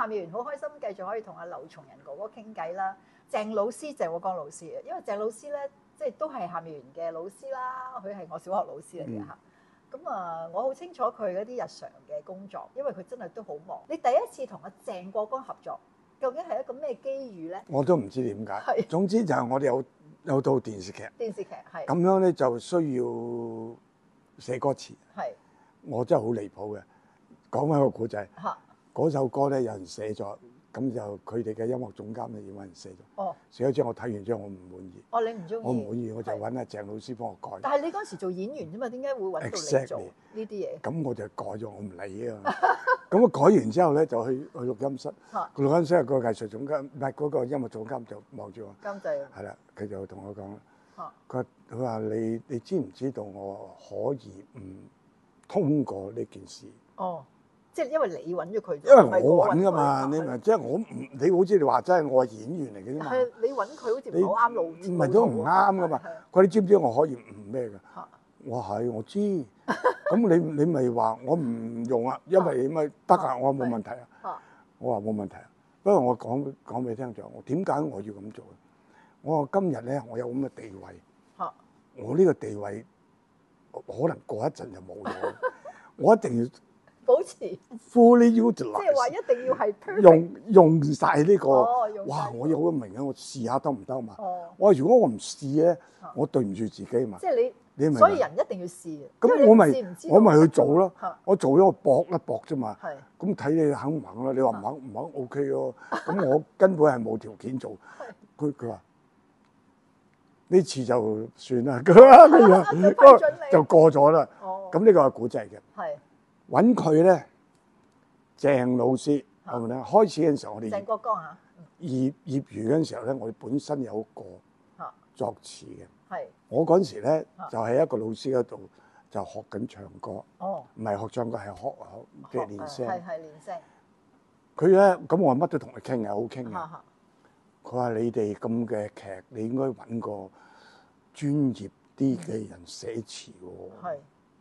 夏妙園好開心，繼續可以同阿劉松仁哥哥傾偈啦。鄭老師，鄭國江老師嘅，因為鄭老師咧，即係都係夏妙園嘅老師啦，佢係我小學老師嚟嘅嚇。咁啊，我好清楚佢嗰啲日常嘅工作，因為佢真係都好忙。你第一次同阿鄭國江合作，究竟係一個咩機遇咧？ 我都唔知點解。 係總之就係我哋有套電視劇， 電視劇係咁樣咧就需要寫歌詞。 係我真係好離譜嘅，講翻個故仔。 嚇嗰首歌咧有人寫咗，咁就佢哋嘅音樂總監咧要揾人寫咗。 哦寫咗之後我睇完之後我唔滿意。 哦，你唔中意？ 我唔滿意，我就揾阿鄭老師幫我改。 但係你嗰時做演員啫嘛，點解會揾到你做呢啲嘢？ 咁我就改咗，我唔理啊嘛。咁我改完之後咧，就去錄音室。個錄音室個藝術總監，唔係嗰個音樂總監就望住我。 監製係啦，佢就同我講啦。佢話你知唔知道我可以唔通過呢件事？ 哦，即係因為你揾咗佢， 因為我揾噶嘛，你咪即係我唔，你好似你話齋，我係演員嚟嘅啫嘛。 係你揾佢好似唔好啱路， 唔係都唔啱噶嘛。佢話你知唔知我可以唔咩㗎？我係我知，咁你咪話我唔用啊，因為咪得啊，我冇問題啊。我話冇問題啊，不過我講俾你聽就係我點解我要咁做咧？我話今日咧我有咁嘅地位，我呢個地位可能過一陣就冇咗，我一定要保持 fully utilize，即係話一定要係用晒呢個。 哇！ 我有好明啊，我試下得唔得嘛？我話如果我唔試咧，我對唔住自己嘛。 即係你明？ 所以人一定要試。 咁我咪去做咯。我做咗我搏一搏啫嘛。 係。 咁睇你肯唔肯啦？你話唔肯 OK 咯。咁我根本係冇條件做。佢話呢次就算啦。佢就過咗啦。咁呢個係古仔嘅。 係。 揾佢咧，鄭老師係咪咧？開始嘅時候我哋鄭國江嚇。 業餘嗰陣時候咧，我哋本身有個作詞嘅。 係。 我嗰陣時咧就喺一個老師嗰度就學緊唱歌。 哦。 唔係學唱歌，係學即係練聲。 係練聲。 佢咧咁我乜都同佢傾嘅，好傾嘅。佢話你哋咁嘅劇，你應該揾個專業啲嘅人寫詞喎。係。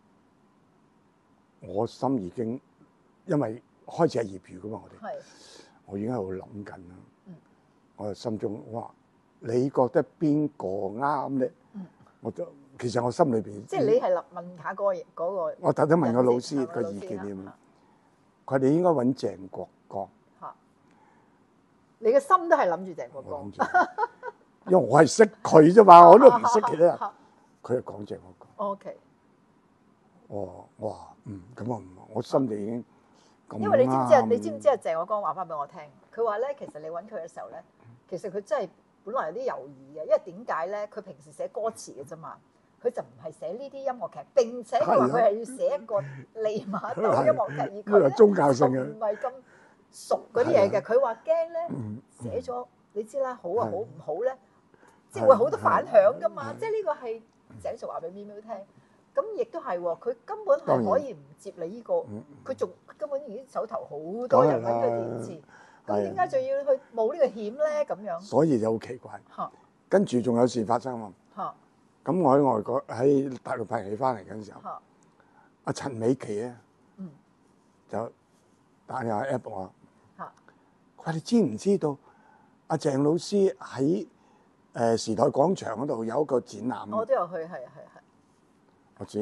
我心已經因為開始係業餘噶嘛，我已經喺度諗緊啦。我心中哇，你覺得邊個啱咧？我都其實我心裏邊即係你係問下嗰個。 我特登問個老師個意見點啊？佢哋應該揾鄭國江。嚇！ 你嘅心都係諗住鄭國江。 因為我係識佢啫嘛，我都唔識其他人。佢係講鄭國江。 OK。 我話咁啊我心裏已經咁啱。 因為你知唔知啊？你知唔知啊？鄭國江話翻俾我聽，佢話咧，其實你揾佢嘅時候咧，其實佢真係本來有啲猶豫嘅，因為點解咧？佢平時寫歌詞嘅啫嘛，佢就唔係寫呢啲音樂劇，並且佢話佢係要寫一個利瑪竇音樂劇，而佢咧宗教性嘅唔係咁熟嗰啲嘢嘅。佢話驚咧寫咗，你知啦，好啊好唔好咧，即係會好多反響噶嘛。即係呢個係鄭叔話俾咪咪聽。咁亦都係喎，佢根本係可以唔接你呢個，佢仲根本已經手頭好多人揾佢填詞，咁點解仲要去冒呢個險咧？咁樣， 所以就好奇怪。跟住仲有事發生喎。咁我喺外國喺大陸拍戲翻嚟嗰陣時候，阿陳美琪咧就打電話 app 我，佢話你知唔知道阿鄭老師喺時代廣場嗰度有一個展覽？ 我都有去，係。 我知，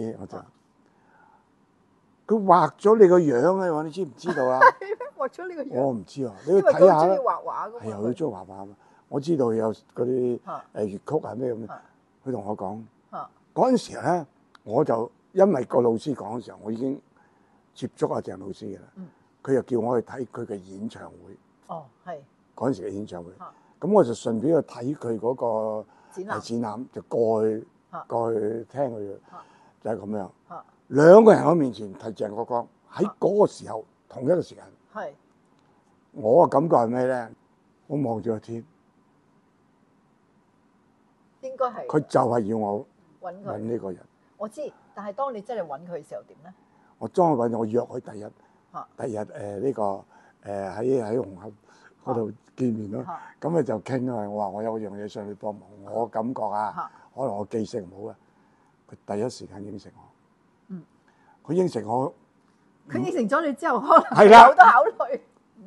佢畫咗你個樣啊！你知唔知道啊？ 畫咗你個樣， 我唔知啊，你要睇下啦。 因為佢中意畫畫㗎嘛。 係啊，佢中意畫畫啊嘛。我知道有嗰啲粵曲係咩咁。佢同我講，嗰陣時咧，我就因為個老師講嘅時候，我已經接觸阿鄭老師嘅啦。佢又叫我去睇佢嘅演唱會。哦，係。嗰陣時嘅演唱會，咁我就順便去睇佢嗰個展覽，就過去聽佢嘅。就係咁樣，兩個人喺面前提鄭國江喺嗰個時候同一個時間，我嘅感覺係咩咧？我望住個天， 應該係佢就係要我揾呢個人。 我知，但係當你真係揾佢嘅時候點咧？ 我當佢揾我約佢第日呢個喺紅磡嗰度見面咯。咁咪就傾啊！我話我有樣嘢想你幫忙，我感覺啊，可能我記性唔好啊。佢第一時間應承我，佢應承我， 佢應承咗你之後，可能有得考慮。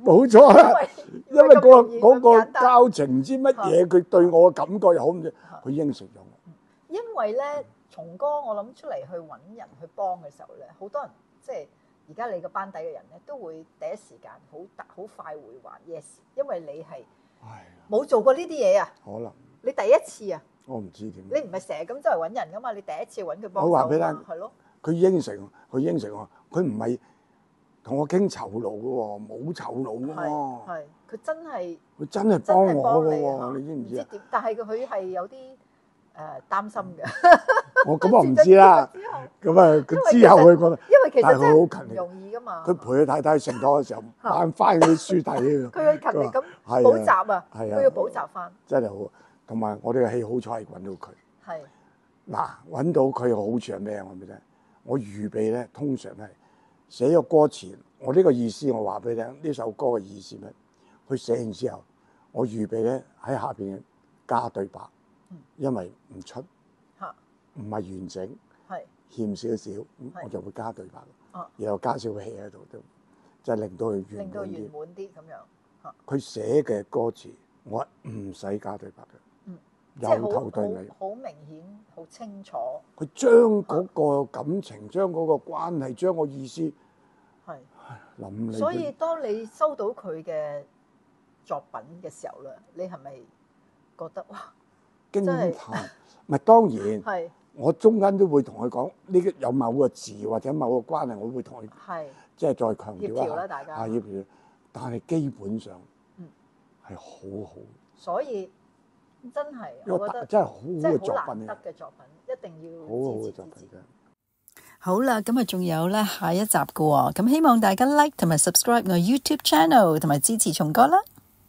冇錯啦，因為嗰個簡單交情唔知乜嘢，佢對我嘅感覺又好唔知，佢應承咗我。 因為咧，松哥我諗出嚟去揾人去幫嘅時候咧，好多人即係而家你個班底嘅人咧，都會第一時間好快會話 yes， 因為你係冇做過呢啲嘢啊。可能你第一次啊， 我唔知點。 你唔係成日咁周圍揾人噶嘛？你第一次揾佢幫手。 我話俾你聽， 係咯。 佢應承我，佢唔係同我傾酬勞嘅喎，冇酬勞嘅喎。 係，佢真係幫我嘅喎，你知唔知啊？ 但係佢係有啲擔心嘅。 我唔知啦。咁啊，佢之後佢覺得， 因為其實但係佢好勤力， 容易噶嘛。 佢陪佢太太成堂嘅時候，翻嗰啲書睇。 佢要勤力咁補習啊，佢要補習翻。真係好， 同埋我哋嘅戲好彩係揾到佢。係嗱，揾到佢嘅好處係咩？我話俾你聽，我預備咧，通常係寫個歌詞，我呢個意思我話俾你聽，呢首歌嘅意思咩？佢寫完之後，我預備咧喺下邊加對白，因為唔出，唔係完整，欠少少，我就會加對白，然後加少個戲喺度，就令到佢圓滿啲咁樣。佢寫嘅歌詞，我唔使加對白嘅。由頭到尾， 好明顯，好清楚。 佢將嗰個感情、將嗰個關係、將個意思係諗你。 所以當你收到佢嘅作品嘅時候咧，你係咪覺得哇驚歎？唔係當然， 係我中間都會同佢講呢個有某個字或者某個關係，我會同佢即係再強調一下。協調啦，大家協調，但係基本上係好好。所以真係，我覺得真係好嘅作品，難得嘅作品，一定要好好嘅作品。 好啦，咁啊，仲有咧下一集嘅喎，咁希望大家 like 同埋 subscribe 我 YouTube channel，同埋支持松哥啦。